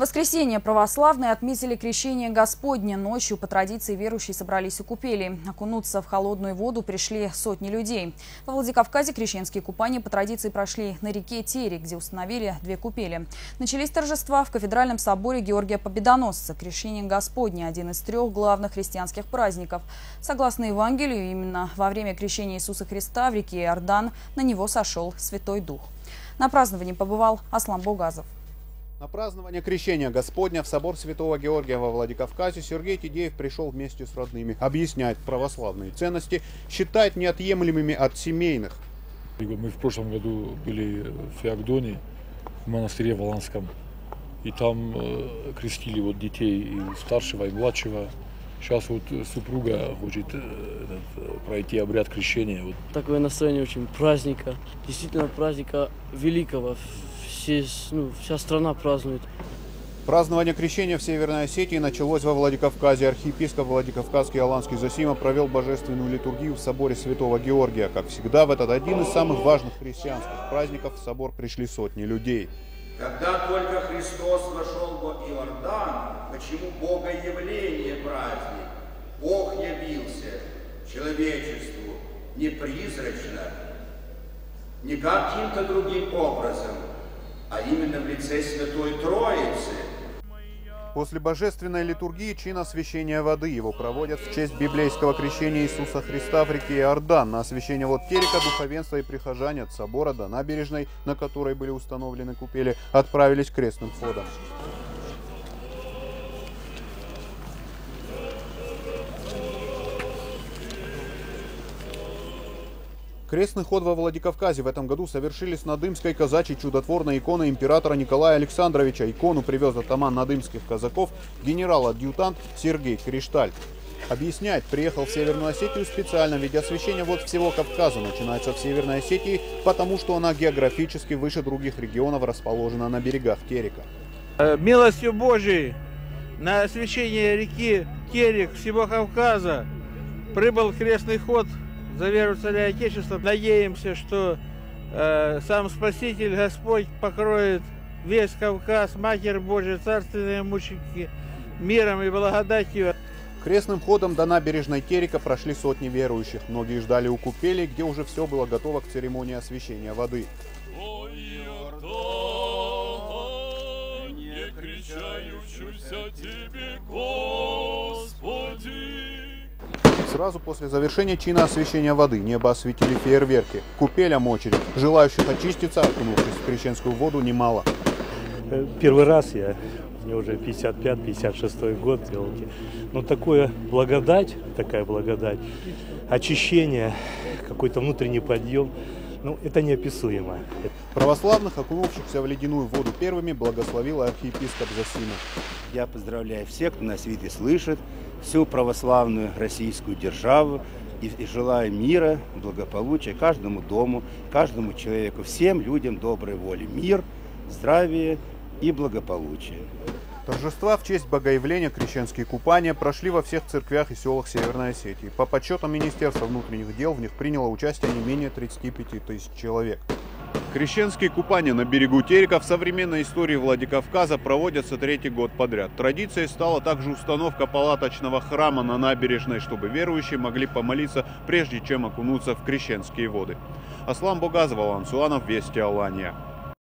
В воскресенье православные отметили крещение Господне. Ночью по традиции верующие собрались у купели. Окунуться в холодную воду пришли сотни людей. Во Владикавказе крещенские купания по традиции прошли на реке Терек, где установили 2 купели. Начались торжества в кафедральном соборе Георгия Победоносца. Крещение Господне – один из 3 главных христианских праздников. Согласно Евангелию, именно во время крещения Иисуса Христа в реке Иордан на него сошел Святой Дух. На праздновании побывал Аслан Бугазов. На празднование крещения Господня в собор Святого Георгия во Владикавказе Сергей Тидеев пришел вместе с родными. Объясняет православные ценности, считает неотъемлемыми от семейных. Мы в прошлом году были в Феогдоне, в монастыре Воланском. И там крестили детей и старшего, и младшего. Сейчас супруга хочет пройти обряд крещения. Такое настроение очень праздника, действительно праздника великого. Вся страна празднует. Празднование крещения в Северной Осетии началось во Владикавказе. Архиепископ Владикавказский Аланский Зосима провел божественную литургию в соборе Святого Георгия. Как всегда, в этот один из самых важных христианских праздников в собор пришли сотни людей. Когда только Христос вошел в Иордан, почему Богоявление праздник? Бог явился человечеству не призрачно, не каким-то другим образом, а именно в лице Святой Троицы. После божественной литургии чин освящения воды его проводят в честь библейского крещения Иисуса Христа в реке Иордан. На освящение Терека духовенство и прихожане от собора до набережной, на которой были установлены купели, отправились крестным ходом. Крестный ход во Владикавказе в этом году совершили с надымской казачьей чудотворной иконой императора Николая Александровича. Икону привез атаман надымских казаков генерал-адъютант Сергей Кришталь. Объясняет, приехал в Северную Осетию специально, ведь освящение всего Кавказа начинается в Северной Осетии, потому что она географически выше других регионов расположена на берегах Терека. Милостью Божией на освящение реки Терек всего Кавказа прибыл крестный ход за веру царя Отечества. Надеемся, что сам Спаситель Господь покроет весь Кавказ, Матерь Божия, царственные мученики, миром и благодатью. Крестным ходом до набережной Терека прошли сотни верующих. Многие ждали у купелей, где уже все было готово к церемонии освящения воды. Сразу после завершения чина освящения воды небо осветили фейерверки. Купелям очередь. Желающих очиститься, окунувшись в крещенскую воду, немало. Первый раз мне уже 55-56 год. Но такая благодать, очищение, какой-то внутренний подъем, это неописуемо. Православных, окунувшихся в ледяную воду первыми, благословил архиепископ Зосима. Я поздравляю всех, кто нас видит и слышит, всю православную российскую державу и желаю мира, благополучия каждому дому, каждому человеку, всем людям доброй воли, мир, здравие и благополучие. Торжества в честь богоявления, крещенские купания прошли во всех церквях и селах Северной Осетии. По подсчетам Министерства внутренних дел в них приняло участие не менее 35 тысяч человек. Крещенские купания на берегу Терека в современной истории Владикавказа проводятся 3-й год подряд. Традицией стала также установка палаточного храма на набережной, чтобы верующие могли помолиться, прежде чем окунуться в крещенские воды. Аслан Бугазов, Алан Суанов, Вести Алания.